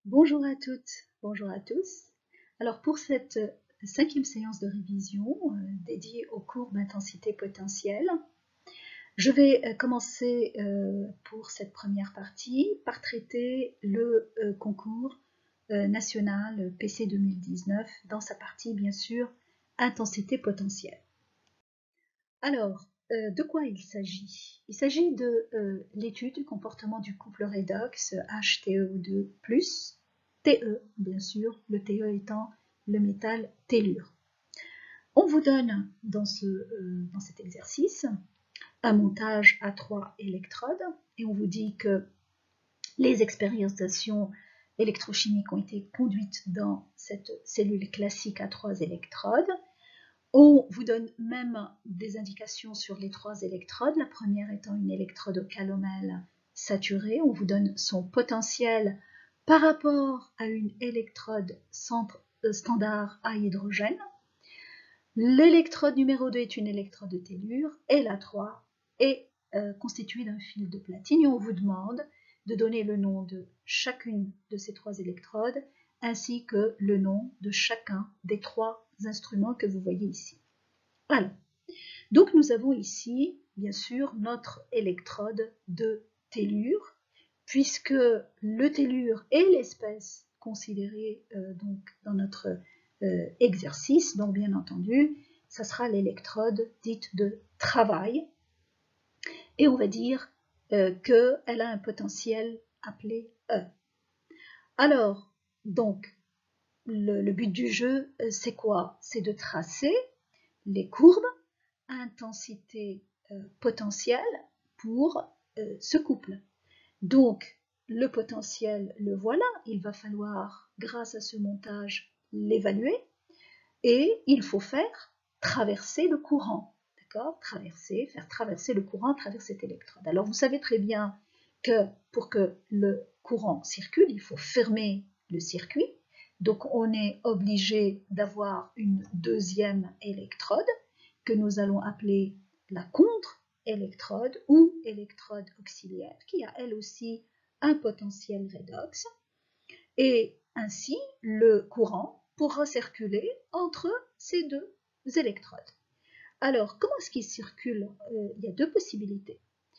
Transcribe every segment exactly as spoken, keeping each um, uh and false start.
Bonjour à toutes, bonjour à tous. Alors pour cette cinquième séance de révision euh, dédiée aux courbes d'intensité potentielle, je vais euh, commencer euh, pour cette première partie par traiter le euh, concours euh, national P C deux mille dix-neuf dans sa partie bien sûr intensité potentielle. Alors, euh, de quoi il s'agit? Il s'agit de euh, l'étude du comportement du couple redox H T E O deux plus T E, bien sûr, le T E étant le métal tellure. On vous donne dans, ce, euh, dans cet exercice un montage à trois électrodes et on vous dit que les expérimentations électrochimiques ont été conduites dans cette cellule classique à trois électrodes. On vous donne même des indications sur les trois électrodes, la première étant une électrode au calomel saturé. On vous donne son potentiel par rapport à une électrode standard à hydrogène. L'électrode numéro deux est une électrode de tellure et la trois est euh, constituée d'un fil de platine. Et on vous demande de donner le nom de chacune de ces trois électrodes ainsi que le nom de chacun des trois instruments que vous voyez ici. Alors, donc nous avons ici, bien sûr, notre électrode de tellure, puisque le tellure est l'espèce considérée euh, donc, dans notre euh, exercice, donc bien entendu, ça sera l'électrode dite de travail, et on va dire euh, qu'elle a un potentiel appelé E. Alors, donc, le, le but du jeu, c'est quoi? C'est de tracer les courbes intensité euh, potentielle pour euh, ce couple. Donc, le potentiel, le voilà, il va falloir, grâce à ce montage, l'évaluer et il faut faire traverser le courant, d'accord? Traverser, faire traverser le courant à travers cette électrode. Alors, vous savez très bien que pour que le courant circule, il faut fermer le circuit. Donc, on est obligé d'avoir une deuxième électrode que nous allons appeler la contre-électrode ou électrode auxiliaire, qui a elle aussi un potentiel redox. Et ainsi, le courant pourra circuler entre ces deux électrodes. Alors, comment est-ce qu'il circule? euh, Il y a deux possibilités.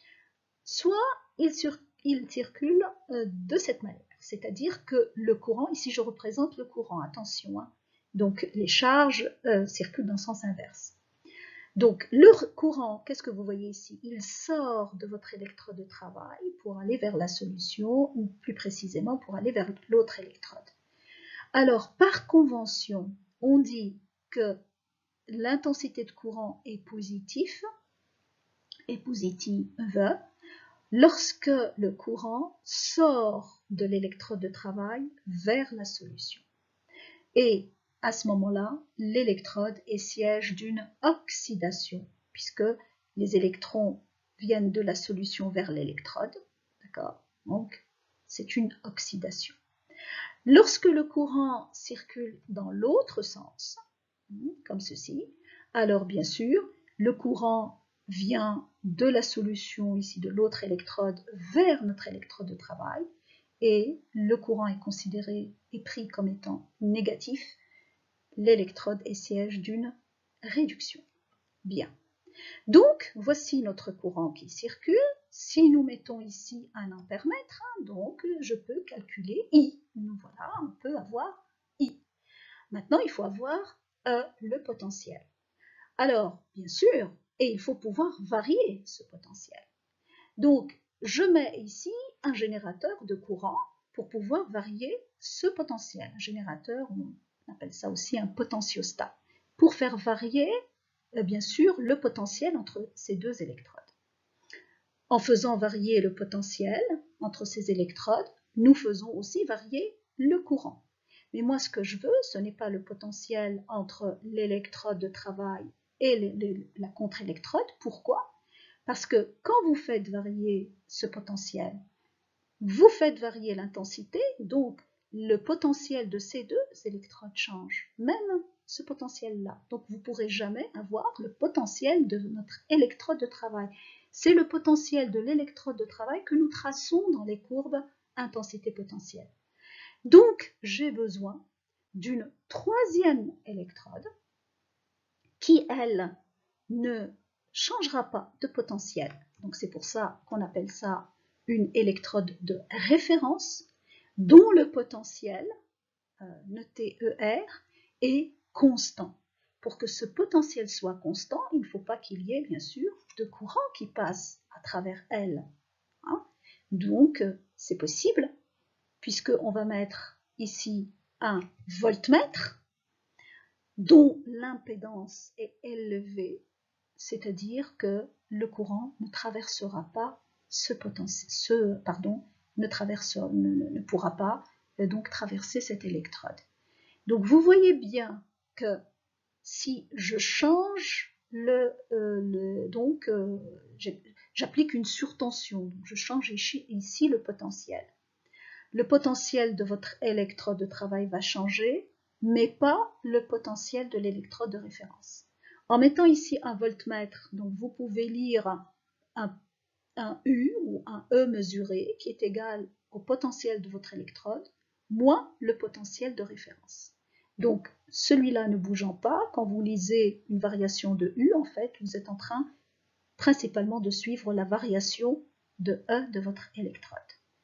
Soit il, il circule euh, de cette manière, c'est-à-dire que le courant, ici je représente le courant, attention, hein, donc les charges euh, circulent dans le sens inverse. Donc, le courant, qu'est-ce que vous voyez ici? Il sort de votre électrode de travail pour aller vers la solution, ou plus précisément pour aller vers l'autre électrode. Alors, par convention, on dit que l'intensité de courant est positive, est positive lorsque le courant sort de l'électrode de travail vers la solution. Et à ce moment-là, l'électrode est siège d'une oxydation, puisque les électrons viennent de la solution vers l'électrode, d'accord? Donc, c'est une oxydation. Lorsque le courant circule dans l'autre sens, comme ceci, alors bien sûr, le courant vient de la solution, ici de l'autre électrode, vers notre électrode de travail, et le courant est considéré et pris comme étant négatif. L'électrode est siège d'une réduction. Bien. Donc, voici notre courant qui circule. Si nous mettons ici un ampèremètre, donc je peux calculer I. Nous voilà, on peut avoir I. Maintenant, il faut avoir euh, le potentiel. Alors, bien sûr, et il faut pouvoir varier ce potentiel. Donc, je mets ici un générateur de courant pour pouvoir varier ce potentiel. Un générateur, on appelle ça aussi un potentiostat, pour faire varier, bien sûr, le potentiel entre ces deux électrodes. En faisant varier le potentiel entre ces électrodes, nous faisons aussi varier le courant. Mais moi, ce que je veux, ce n'est pas le potentiel entre l'électrode de travail et le, le, la contre-électrode. Pourquoi? Parce que quand vous faites varier ce potentiel, vous faites varier l'intensité, donc le potentiel de ces deux électrodes change, même ce potentiel-là. Donc vous ne pourrez jamais avoir le potentiel de notre électrode de travail. C'est le potentiel de l'électrode de travail que nous traçons dans les courbes intensité potentielle. Donc, j'ai besoin d'une troisième électrode qui, elle, ne changera pas de potentiel. Donc, c'est pour ça qu'on appelle ça une électrode de référence dont le potentiel, euh, noté E R, est constant. Pour que ce potentiel soit constant, il ne faut pas qu'il y ait, bien sûr, de courant qui passe à travers elle. Hein? Donc, c'est possible, puisqu'on va mettre ici un voltmètre dont l'impédance est élevée, c'est-à-dire que le courant ne traversera pas ce potentiel, ce, pardon, ne, traverse, ne, ne pourra pas donc traverser cette électrode. Donc vous voyez bien que si je change le, euh, le donc euh, j'applique une surtension, donc je change ici, ici le potentiel. Le potentiel de votre électrode de travail va changer, mais pas le potentiel de l'électrode de référence. En mettant ici un voltmètre, donc vous pouvez lire un, un U ou un E mesuré qui est égal au potentiel de votre électrode moins le potentiel de référence. Donc, celui-là ne bougeant pas, quand vous lisez une variation de U, en fait, vous êtes en train principalement de suivre la variation de E de votre électrode.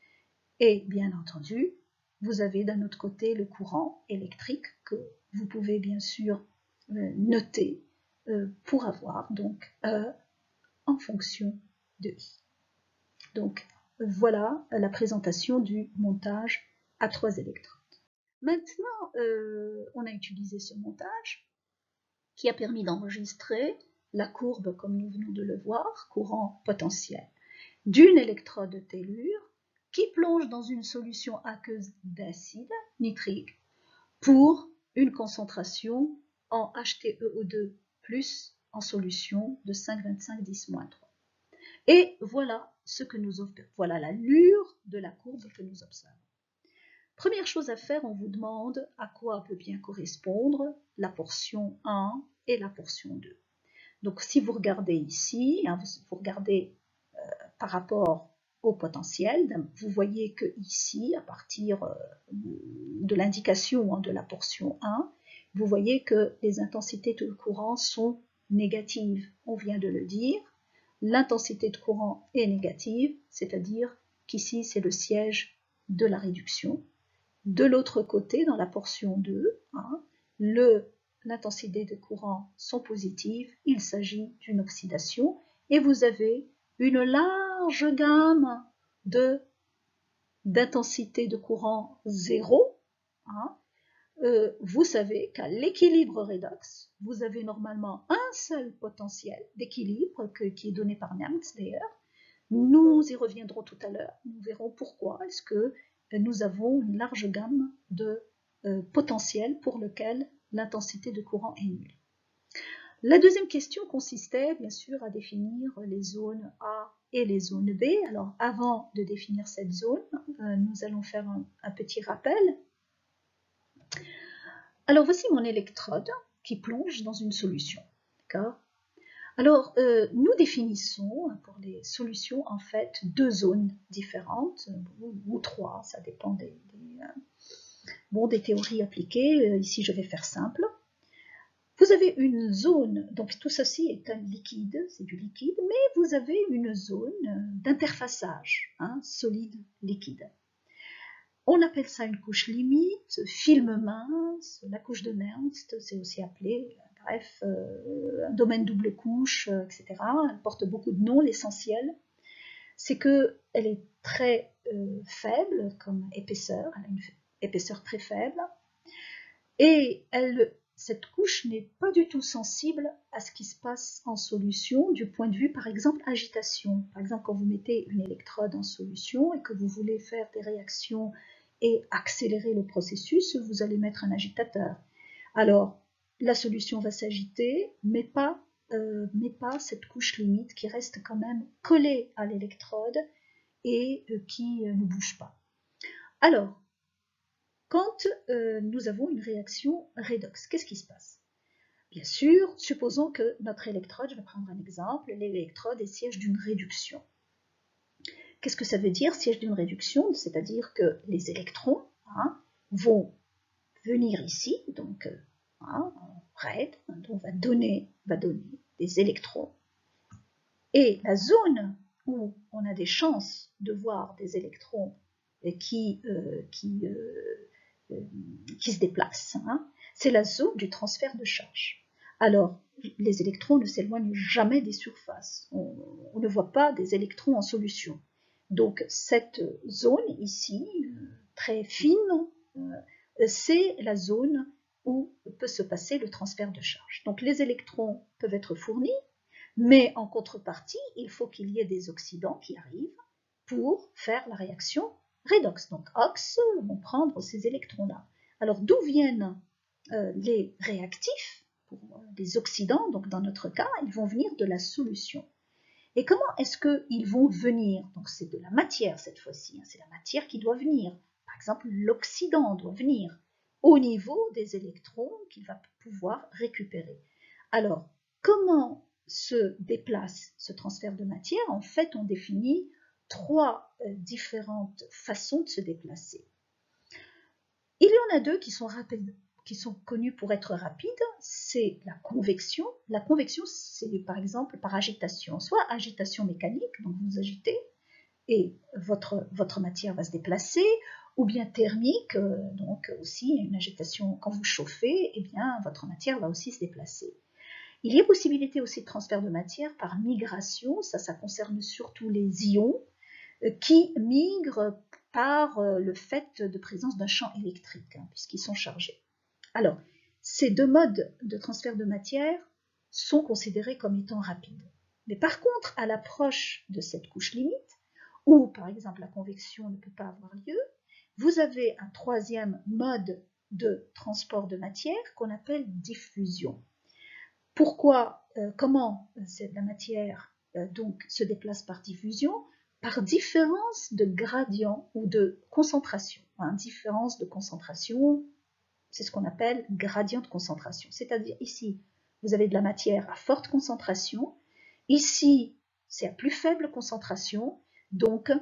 Et bien entendu, vous avez d'un autre côté le courant électrique que vous pouvez bien sûr euh, noter euh, pour avoir donc E en fonction de I. Donc voilà la présentation du montage à trois électrodes. Maintenant, euh, on a utilisé ce montage qui a permis d'enregistrer la courbe, comme nous venons de le voir, courant potentiel, d'une électrode de tellure qui plonge dans une solution aqueuse d'acide nitrique pour une concentration en H T E O deux plus en solution de cinq virgule vingt-cinq dix moins trois. Et voilà ce que nous observons. Voilà l'allure de la courbe que nous observons. Première chose à faire, on vous demande à quoi peut bien correspondre la portion un et la portion deux. Donc si vous regardez ici, hein, vous regardez euh, par rapport au potentiel, vous voyez que ici, à partir euh, de l'indication hein, de la portion un, vous voyez que les intensités de courant sont négatives. On vient de le dire, l'intensité de courant est négative, c'est-à-dire qu'ici c'est le siège de la réduction. De l'autre côté, dans la portion deux, hein, l'intensité de courant sont positives, il s'agit d'une oxydation, et vous avez une large gamme d'intensité de, de courant zéro. Hein. Euh, vous savez qu'à l'équilibre redox, vous avez normalement un seul potentiel d'équilibre qui est donné par Nernst d'ailleurs. Nous y reviendrons tout à l'heure, nous verrons pourquoi est-ce que nous avons une large gamme de euh, potentiels pour lequel l'intensité de courant est nulle. La deuxième question consistait bien sûr à définir les zones A et les zones B. Alors avant de définir cette zone, euh, nous allons faire un, un petit rappel. Alors voici mon électrode qui plonge dans une solution. D'accord ? Alors, euh, nous définissons pour les solutions en fait deux zones différentes, ou, ou trois, ça dépend des, des, euh, bon, des théories appliquées. Ici, je vais faire simple. Vous avez une zone, donc tout ceci est un liquide, c'est du liquide, mais vous avez une zone d'interfaçage, hein, solide-liquide. On appelle ça une couche limite, film mince, la couche de Nernst, c'est aussi appelé... Bref, euh, un domaine double couche, euh, et cetera. Elle porte beaucoup de noms. L'essentiel, c'est qu'elle est très euh, faible comme épaisseur. Elle a une épaisseur très faible. Et elle, cette couche n'est pas du tout sensible à ce qui se passe en solution du point de vue, par exemple, agitation. Par exemple, quand vous mettez une électrode en solution et que vous voulez faire des réactions et accélérer le processus, vous allez mettre un agitateur. Alors, la solution va s'agiter, mais pas, euh, mais pas cette couche limite qui reste quand même collée à l'électrode et euh, qui euh, ne bouge pas. Alors, quand euh, nous avons une réaction redox, qu'est-ce qui se passe? Bien sûr, supposons que notre électrode, je vais prendre un exemple, l'électrode est siège d'une réduction. Qu'est-ce que ça veut dire, siège d'une réduction? C'est-à-dire que les électrons, hein, vont venir ici, donc hein, raid, on va donner, va donner des électrons. Et la zone où on a des chances de voir des électrons qui, euh, qui, euh, euh, qui se déplacent, hein, c'est la zone du transfert de charge. Alors, les électrons ne s'éloignent jamais des surfaces. On, on ne voit pas des électrons en solution. Donc, cette zone ici, très fine, euh, c'est la zone où peut se passer le transfert de charge. Donc, les électrons peuvent être fournis, mais en contrepartie, il faut qu'il y ait des oxydants qui arrivent pour faire la réaction redox. Donc, ox vont prendre ces électrons-là. Alors, d'où viennent euh, les réactifs pour les oxydants? Donc, dans notre cas, ils vont venir de la solution. Et comment est-ce qu'ils vont venir? Donc, c'est de la matière cette fois-ci. Hein, c'est la matière qui doit venir. Par exemple, l'oxydant doit venir au niveau des électrons qu'il va pouvoir récupérer. Alors, comment se déplace ce transfert de matière? En fait, on définit trois euh, différentes façons de se déplacer. Il y en a deux qui sont rapides, qui sont connues pour être rapides, c'est la convection. La convection, c'est par exemple par agitation, soit agitation mécanique, donc vous agitez et votre, votre matière va se déplacer, ou bien thermique, donc aussi une agitation quand vous chauffez, et bien votre matière va aussi se déplacer. Il y a possibilité aussi de transfert de matière par migration, ça, ça concerne surtout les ions qui migrent par le fait de présence d'un champ électrique, hein, puisqu'ils sont chargés. Alors, ces deux modes de transfert de matière sont considérés comme étant rapides. Mais par contre, à l'approche de cette couche limite, où par exemple la convection ne peut pas avoir lieu, vous avez un troisième mode de transport de matière qu'on appelle diffusion. Pourquoi, euh, comment la matière euh, donc se déplace par diffusion? Par différence de gradient ou de concentration. Hein, différence de concentration, c'est ce qu'on appelle gradient de concentration. C'est-à-dire ici, vous avez de la matière à forte concentration. Ici, c'est à plus faible concentration. Donc,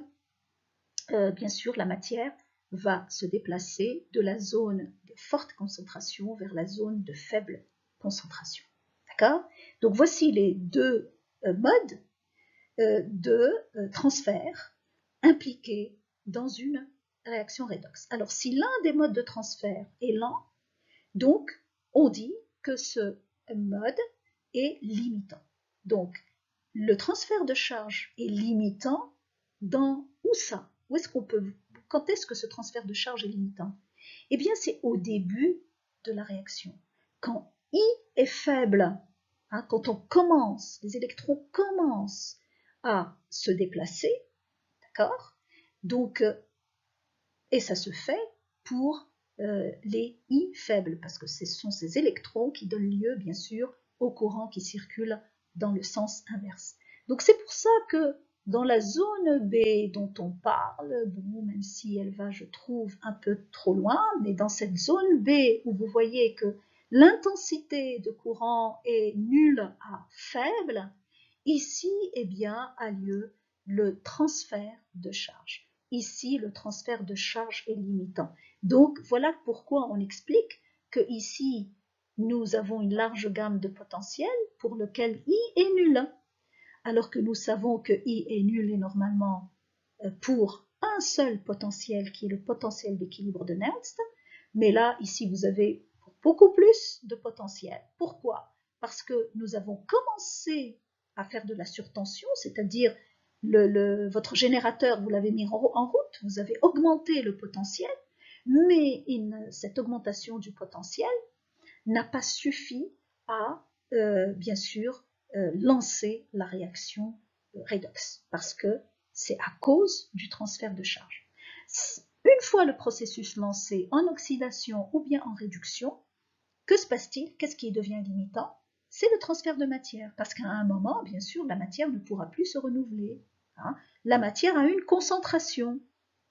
euh, bien sûr, la matière va se déplacer de la zone de forte concentration vers la zone de faible concentration. D'accord? Donc, voici les deux euh, modes euh, de euh, transfert impliqués dans une réaction redox. Alors, si l'un des modes de transfert est lent, donc on dit que ce mode est limitant. Donc, le transfert de charge est limitant dans où ça? Où est-ce qu'on peut, quand est-ce que ce transfert de charge est limitant? Eh bien, c'est au début de la réaction. Quand I est faible, hein, quand on commence, les électrons commencent à se déplacer, d'accord? Donc, et ça se fait pour euh, les I faibles, parce que ce sont ces électrons qui donnent lieu, bien sûr, au courant qui circule dans le sens inverse. Donc c'est pour ça que dans la zone B dont on parle, bon, même si elle va, je trouve, un peu trop loin, mais dans cette zone B où vous voyez que l'intensité de courant est nulle à faible, ici, eh bien, a lieu le transfert de charge. Ici, le transfert de charge est limitant. Donc, voilà pourquoi on explique que ici, nous avons une large gamme de potentiels pour lequel I est nul. Alors que nous savons que I est nul et normalement pour un seul potentiel qui est le potentiel d'équilibre de Nernst. Mais là, ici, vous avez beaucoup plus de potentiel. Pourquoi? Parce que nous avons commencé à faire de la surtension, c'est-à-dire le, le, votre générateur, vous l'avez mis en, en route, vous avez augmenté le potentiel, mais une, cette augmentation du potentiel n'a pas suffi à, euh, bien sûr, euh, lancer la réaction redox, parce que c'est à cause du transfert de charge. Une fois le processus lancé en oxydation ou bien en réduction, que se passe-t-il? Qu'est-ce qui devient limitant? C'est le transfert de matière, parce qu'à un moment, bien sûr, la matière ne pourra plus se renouveler. Hein. La matière a une concentration.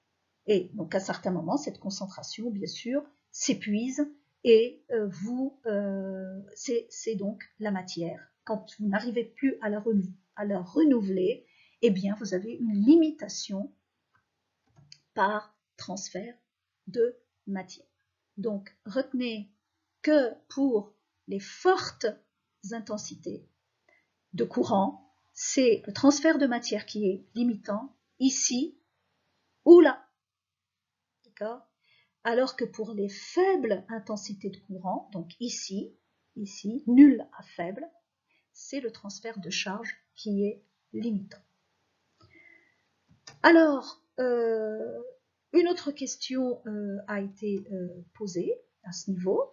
Et donc, à certains moments, cette concentration, bien sûr, s'épuise et euh, vous, euh, c'est donc la matière. Quand vous n'arrivez plus à la, à la renouveler, eh bien, vous avez une limitation par transfert de matière. Donc, retenez que pour les fortes intensités de courant, c'est le transfert de matière qui est limitant, ici ou là. D'accord? Alors que pour les faibles intensités de courant, donc ici, ici, nul à faible, c'est le transfert de charge qui est limitant. Alors, euh, une autre question euh, a été euh, posée à ce niveau,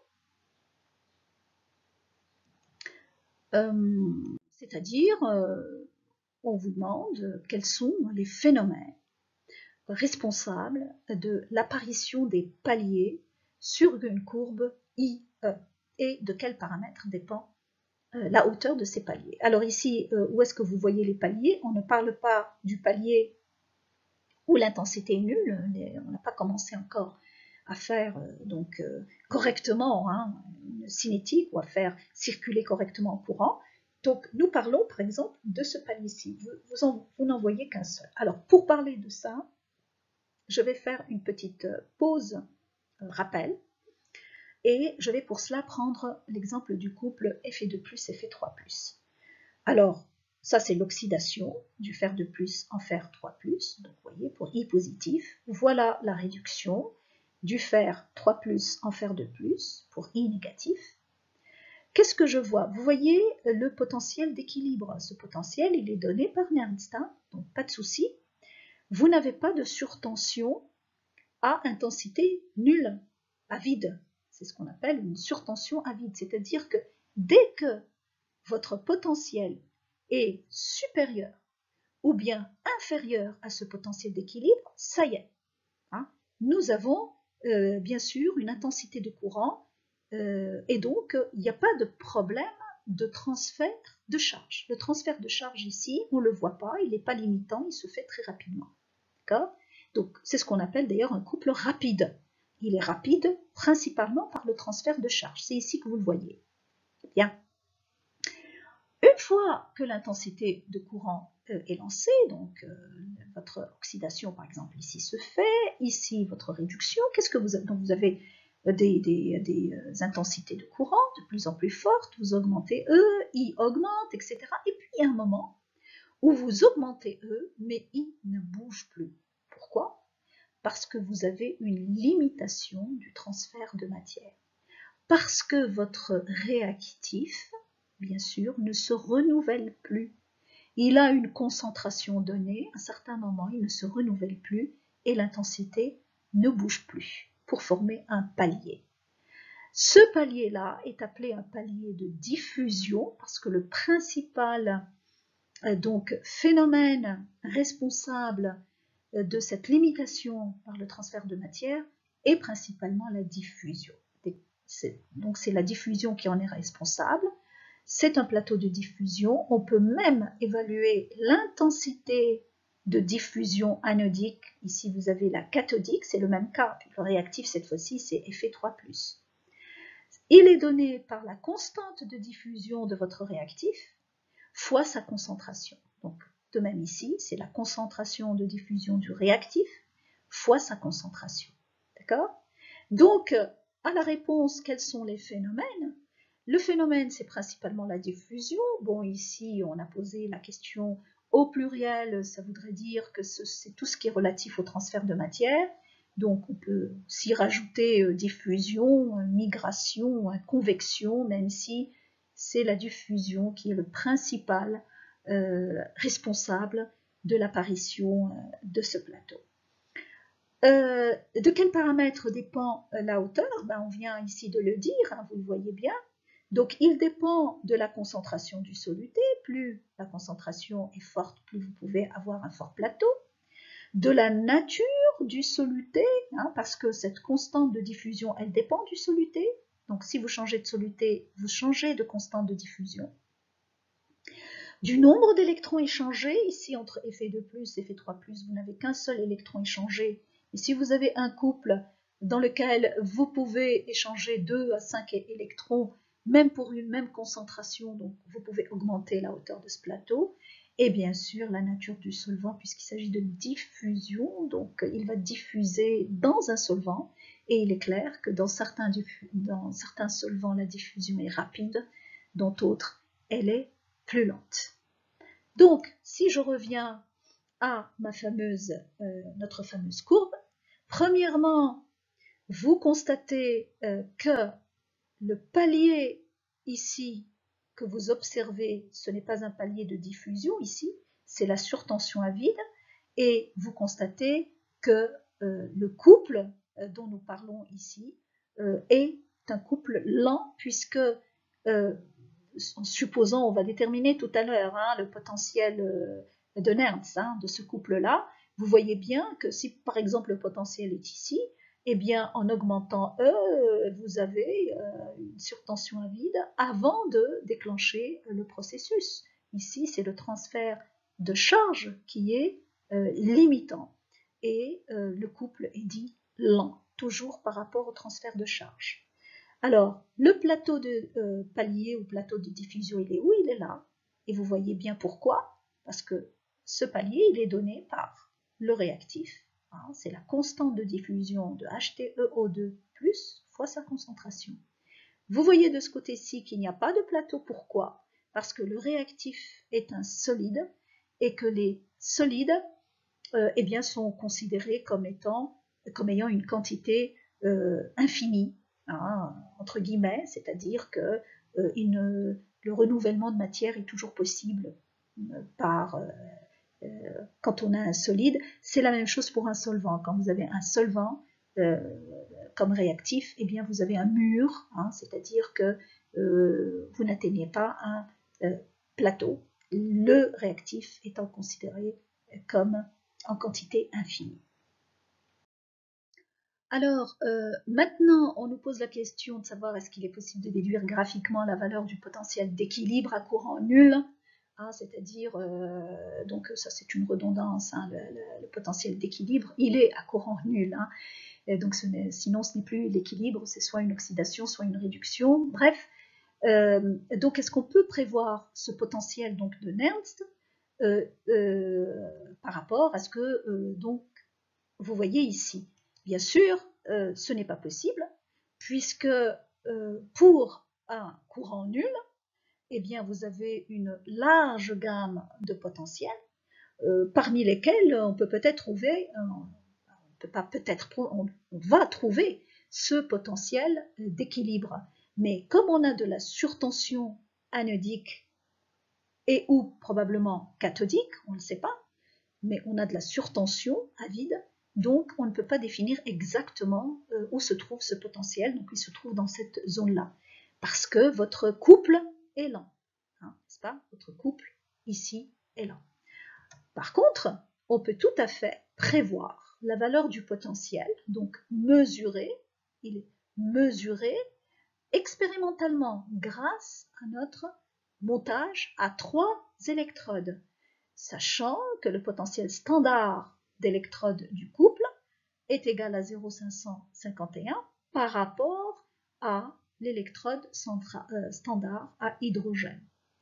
euh, c'est-à-dire, euh, on vous demande quels sont les phénomènes responsables de l'apparition des paliers sur une courbe I E et de quels paramètres dépend euh, la hauteur de ces paliers. Alors ici, euh, où est-ce que vous voyez les paliers? On ne parle pas du palier où l'intensité est nulle, on n'a pas commencé encore à faire euh, donc euh, correctement hein, une cinétique ou à faire circuler correctement un courant. Donc nous parlons par exemple de ce palier-ci, vous, vous, en, vous n'en voyez qu'un seul. Alors pour parler de ça, je vais faire une petite pause euh, rappel et je vais pour cela prendre l'exemple du couple F deux plus, F trois plus. Alors, ça c'est l'oxydation du fer de plus en fer trois plus, donc vous voyez pour I positif. Voilà la réduction du fer trois plus en fer de plus pour I négatif. Qu'est-ce que je vois? Vous voyez le potentiel d'équilibre. Ce potentiel, il est donné par Nernst, hein, donc pas de souci. Vous n'avez pas de surtension à intensité nulle, à vide. C'est ce qu'on appelle une surtension à vide, c'est-à-dire que dès que votre potentiel est supérieur ou bien inférieur à ce potentiel d'équilibre, ça y est, hein, nous avons euh, bien sûr une intensité de courant euh, et donc il n'y a pas de problème de transfert de charge. Le transfert de charge ici, on ne le voit pas, il n'est pas limitant, il se fait très rapidement. D'accord? Donc c'est ce qu'on appelle d'ailleurs un couple rapide. Il est rapide principalement par le transfert de charge. C'est ici que vous le voyez. Bien. Une fois que l'intensité de courant euh, est lancée, donc euh, votre oxydation par exemple ici se fait, ici votre réduction, qu'est-ce que vous avez? Donc vous avez des, des, des intensités de courant de plus en plus fortes, vous augmentez E, I augmente, et cetera. Et puis il y a un moment où vous augmentez E, mais I ne bouge plus. Pourquoi? Parce que vous avez une limitation du transfert de matière. Parce que votre réactif, bien sûr, ne se renouvelle plus. Il a une concentration donnée, à un certain moment, il ne se renouvelle plus et l'intensité ne bouge plus pour former un palier. Ce palier-là est appelé un palier de diffusion parce que le principal donc, phénomène responsable de cette limitation par le transfert de matière est principalement la diffusion. Donc c'est la diffusion qui en est responsable. C'est un plateau de diffusion. On peut même évaluer l'intensité de diffusion anodique. Ici vous avez la cathodique, c'est le même cas. Le réactif cette fois-ci c'est F trois plus. Il est donné par la constante de diffusion de votre réactif fois sa concentration. Donc de même ici, c'est la concentration de diffusion du réactif fois sa concentration. D'accord? Donc, à la réponse, quels sont les phénomènes? Le phénomène, c'est principalement la diffusion. Bon, ici, on a posé la question au pluriel, ça voudrait dire que c'est tout ce qui est relatif au transfert de matière. Donc, on peut s'y rajouter diffusion, migration, convection, même si c'est la diffusion qui est le principal euh, responsable de l'apparition euh, de ce plateau. Euh, de quels paramètres dépend la hauteur? Ben, on vient ici de le dire, hein, vous le voyez bien. Donc il dépend de la concentration du soluté. Plus la concentration est forte, plus vous pouvez avoir un fort plateau. De la nature du soluté, hein, parce que cette constante de diffusion, elle dépend du soluté. Donc si vous changez de soluté, vous changez de constante de diffusion. Du nombre d'électrons échangés, ici entre F deux plus et F trois plus, vous n'avez qu'un seul électron échangé. Et si vous avez un couple dans lequel vous pouvez échanger deux à cinq électrons, même pour une même concentration, donc vous pouvez augmenter la hauteur de ce plateau. Et bien sûr, la nature du solvant, puisqu'il s'agit de diffusion, donc il va diffuser dans un solvant. Et il est clair que dans certains, dans certains solvants, la diffusion est rapide, dans d'autres, elle est plus lente. Donc, si je reviens à ma fameuse, euh, notre fameuse courbe, premièrement, vous constatez euh, que le palier ici que vous observez, ce n'est pas un palier de diffusion ici, c'est la surtension à vide, et vous constatez que euh, le couple euh, dont nous parlons ici euh, est un couple lent, puisque, euh, en supposant, on va déterminer tout à l'heure hein, le potentiel euh, de Nernst hein, de ce couple-là, vous voyez bien que si par exemple le potentiel est ici, eh bien en augmentant E, vous avez euh, une surtension à vide avant de déclencher le processus. Ici, c'est le transfert de charge qui est euh, limitant et euh, le couple est dit lent, toujours par rapport au transfert de charge. Alors, le plateau de euh, palier ou plateau de diffusion, il est où? Il est là. Et vous voyez bien pourquoi. Parce que ce palier, il est donné par le réactif. Hein, c'est la constante de diffusion de H T E O deux plus fois sa concentration. Vous voyez de ce côté-ci qu'il n'y a pas de plateau. Pourquoi? Parce que le réactif est un solide et que les solides euh, eh bien, sont considérés comme, étant, comme ayant une quantité euh, infinie. Hein, entre guillemets, c'est-à-dire que euh, une, le renouvellement de matière est toujours possible euh, par, euh, euh, quand on a un solide. C'est la même chose pour un solvant. Quand vous avez un solvant euh, comme réactif, eh bien vous avez un mur, hein, c'est-à-dire que euh, vous n'atteignez pas un euh, plateau, le réactif étant considéré comme en quantité infinie. Alors, euh, maintenant, on nous pose la question de savoir est-ce qu'il est possible de déduire graphiquement la valeur du potentiel d'équilibre à courant nul, hein, c'est-à-dire, euh, donc ça c'est une redondance, hein, le, le, le potentiel d'équilibre, il est à courant nul, hein, et donc ce sinon ce n'est plus l'équilibre, c'est soit une oxydation, soit une réduction, bref. Euh, donc est-ce qu'on peut prévoir ce potentiel donc, de Nernst euh, euh, par rapport à ce que euh, donc, vous voyez ici? Bien sûr, euh, ce n'est pas possible, puisque euh, pour un courant nul, eh bien, vous avez une large gamme de potentiels, euh, parmi lesquels on peut peut-être trouver, euh, on peut pas peut-être, on, on va trouver ce potentiel d'équilibre. Mais comme on a de la surtension anodique et ou probablement cathodique, on ne le sait pas, mais on a de la surtension à vide, donc on ne peut pas définir exactement euh, où se trouve ce potentiel, donc il se trouve dans cette zone-là, parce que votre couple est lent, hein, n'est-ce pas? Votre couple ici est lent. Par contre, on peut tout à fait prévoir la valeur du potentiel, donc mesurer, il est mesuré expérimentalement grâce à notre montage à trois électrodes, sachant que le potentiel standard d'électrode du couple est égal à zéro virgule cinq cent cinquante et un par rapport à l'électrode euh, standard à hydrogène.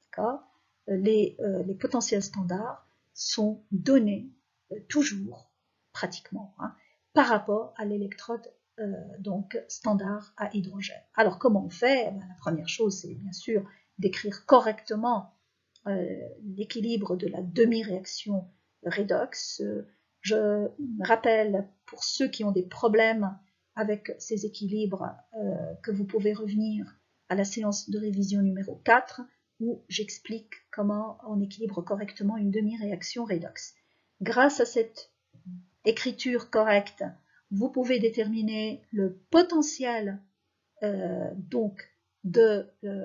Les, euh, les potentiels standards sont donnés euh, toujours, pratiquement, hein, par rapport à l'électrode euh, donc standard à hydrogène. Alors comment on fait? Ben, la première chose, c'est bien sûr d'écrire correctement euh, l'équilibre de la demi-réaction redox. Je rappelle pour ceux qui ont des problèmes avec ces équilibres euh, que vous pouvez revenir à la séance de révision numéro quatre où j'explique comment on équilibre correctement une demi-réaction redox. Grâce à cette écriture correcte, vous pouvez déterminer le potentiel euh, donc, de, euh,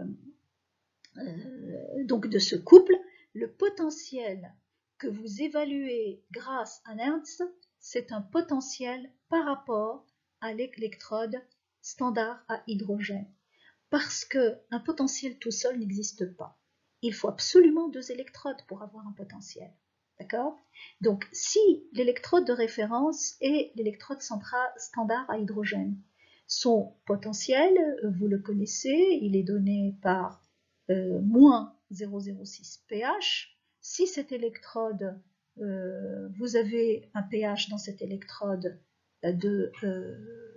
euh, donc de ce couple. Le potentiel que vous évaluez grâce à Nernst, c'est un potentiel par rapport à l'électrode standard à hydrogène. Parce qu'un potentiel tout seul n'existe pas. Il faut absolument deux électrodes pour avoir un potentiel. D'accord? Donc, si l'électrode de référence est l'électrode standard à hydrogène, son potentiel, vous le connaissez, il est donné par euh, moins zéro virgule zéro six pH. Si cette électrode, euh, vous avez un pH dans cette électrode de euh,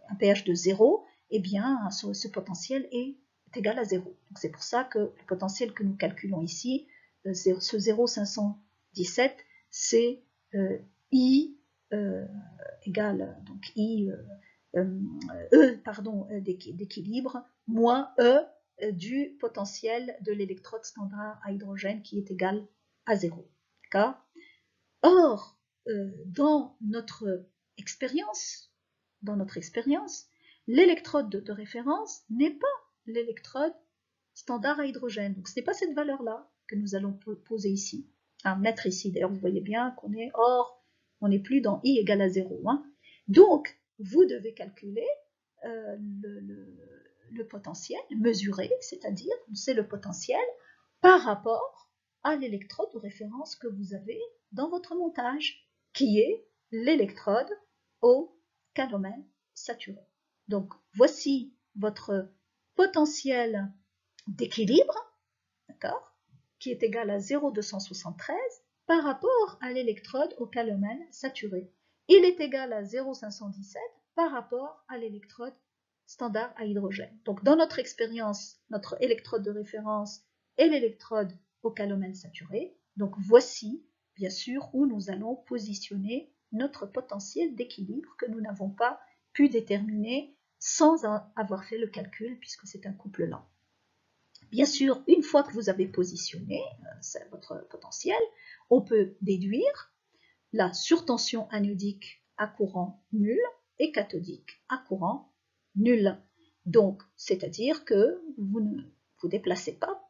un pH de zéro, eh bien ce, ce potentiel est, est égal à zéro. Donc c'est pour ça que le potentiel que nous calculons ici, ce zéro cinq cent dix-sept, c'est euh, I euh, égale donc I euh, euh, E pardon d'équilibre moins E euh, du potentiel de l'électrode standard à hydrogène qui est égal à zéro. D'accord ? Or, euh, dans notre expérience, dans notre expérience, l'électrode de, de référence n'est pas l'électrode standard à hydrogène. Donc ce n'est pas cette valeur-là que nous allons poser ici, à mettre ici. D'ailleurs, vous voyez bien qu'on est hors, on n'est plus dans I égale à zéro. Hein. Donc, vous devez calculer euh, le, le, le potentiel, mesurer, c'est-à-dire, c'est le potentiel par rapport à l'électrode de référence que vous avez dans votre montage, qui est l'électrode au calomène saturé. Donc, voici votre potentiel d'équilibre, d'accord, qui est égal à zéro virgule deux cent soixante-treize par rapport à l'électrode au calomène saturé. Il est égal à zéro virgule cinq cent dix-sept par rapport à l'électrode standard à hydrogène. Donc, dans notre expérience, notre électrode de référence est l'électrode au calomène saturé. Donc, voici, bien sûr, où nous allons positionner notre potentiel d'équilibre que nous n'avons pas pu déterminer sans avoir fait le calcul, puisque c'est un couple lent. Bien sûr, une fois que vous avez positionné euh, votre potentiel, on peut déduire la surtension anodique à courant nul et cathodique à courant nul. Donc, c'est-à-dire que vous ne vous déplacez pas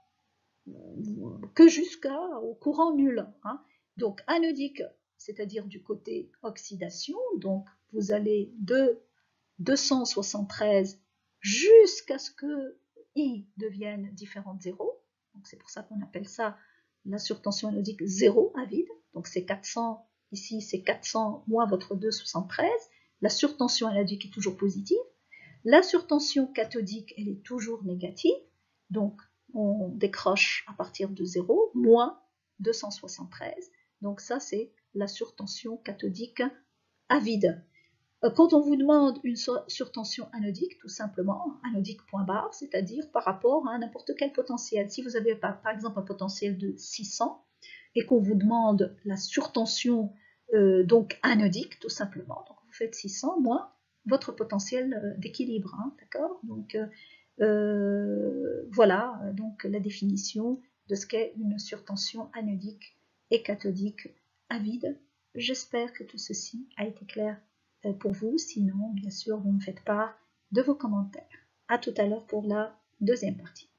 que jusqu'au courant nul. Hein. Donc, anodique, c'est-à-dire du côté oxydation, donc vous allez de deux cent soixante-treize jusqu'à ce que I devienne différent de zéro. Donc, c'est pour ça qu'on appelle ça la surtension anodique zéro à vide. Donc, c'est quatre cents, ici, c'est quatre cents moins votre deux cent soixante-treize. La surtension anodique est toujours positive. La surtension cathodique, elle est toujours négative. Donc, on décroche à partir de zéro, moins deux cent soixante-treize. Donc, ça, c'est la surtension cathodique à vide. Quand on vous demande une surtension anodique, tout simplement, anodique point barre, c'est-à-dire par rapport à n'importe quel potentiel. Si vous avez par exemple un potentiel de six cents et qu'on vous demande la surtension euh, donc anodique, tout simplement, donc vous faites six cents moins votre potentiel d'équilibre, hein, d'accord? Donc euh, voilà donc la définition de ce qu'est une surtension anodique et cathodique à vide. J'espère que tout ceci a été clair pour vous, sinon bien sûr vous me faites part de vos commentaires. À tout à l'heure pour la deuxième partie.